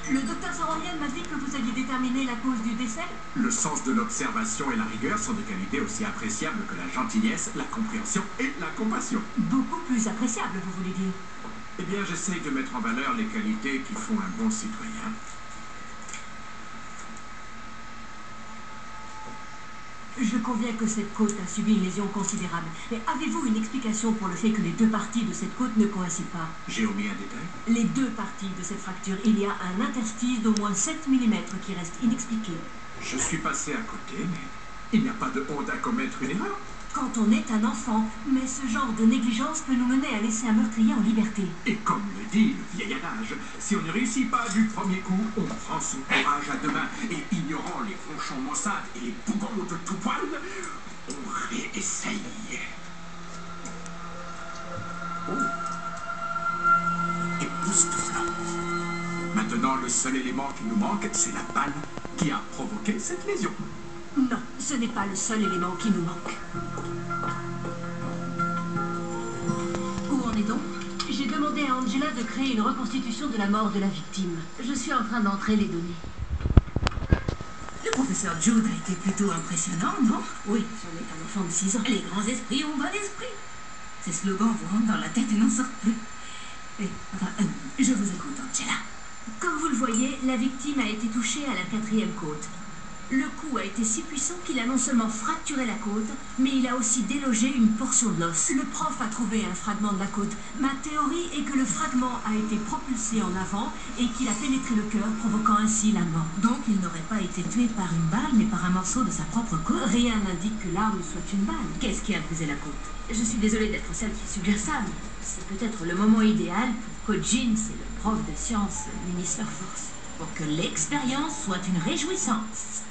Le docteur Soroyan m'a dit que vous aviez déterminé la cause du décès. Le sens de l'observation et la rigueur sont des qualités aussi appréciables que la gentillesse, la compréhension et la compassion. Beaucoup plus appréciable, vous voulez dire? Eh bien, j'essaye de mettre en valeur les qualités qui font un bon citoyen. Je conviens que cette côte a subi une lésion considérable. Mais avez-vous une explication pour le fait que les deux parties de cette côte ne coïncident pas? J'ai omis un détail. Les deux parties de cette fracture, il y a un interstice d'au moins 7 mm qui reste inexpliqué. Je suis passé à côté, mais il n'y a pas de honte à commettre une erreur. Quand on est un enfant, mais ce genre de négligence peut nous mener à laisser un meurtrier en liberté. Et comme le dit le vieil adage, si on ne réussit pas du premier coup, on prend son courage à deux mains et ignorant les ronchons maussades et les bougons de tout poil, on réessaye. Oh. Époustouflant. Maintenant, le seul élément qui nous manque, c'est la balle qui a provoqué cette lésion. Non, ce n'est pas le seul élément qui nous manque. Où en est-on? J'ai demandé à Angela de créer une reconstitution de la mort de la victime. Je suis en train d'entrer les données. Le professeur Jude a été plutôt impressionnant, non? Oui, c'en est un enfant de 6 ans. Les grands esprits ont bon esprit. Ces slogans vous rentrent dans la tête et n'en sortent plus. Je vous écoute, Angela. Comme vous le voyez, la victime a été touchée à la 4e côte. Le coup a été si puissant qu'il a non seulement fracturé la côte, mais il a aussi délogé une portion de l'os. Le prof a trouvé un fragment de la côte. Ma théorie est que le fragment a été propulsé en avant et qu'il a pénétré le cœur, provoquant ainsi la mort. Donc il n'aurait pas été tué par une balle, mais par un morceau de sa propre côte? Rien n'indique que l'arme soit une balle. Qu'est-ce qui a brisé la côte? Je suis désolée d'être celle qui suggère ça, mais c'est peut-être le moment idéal pour que Jean, c'est le prof de sciences, unissent leurs forces. Pour que l'expérience soit une réjouissance.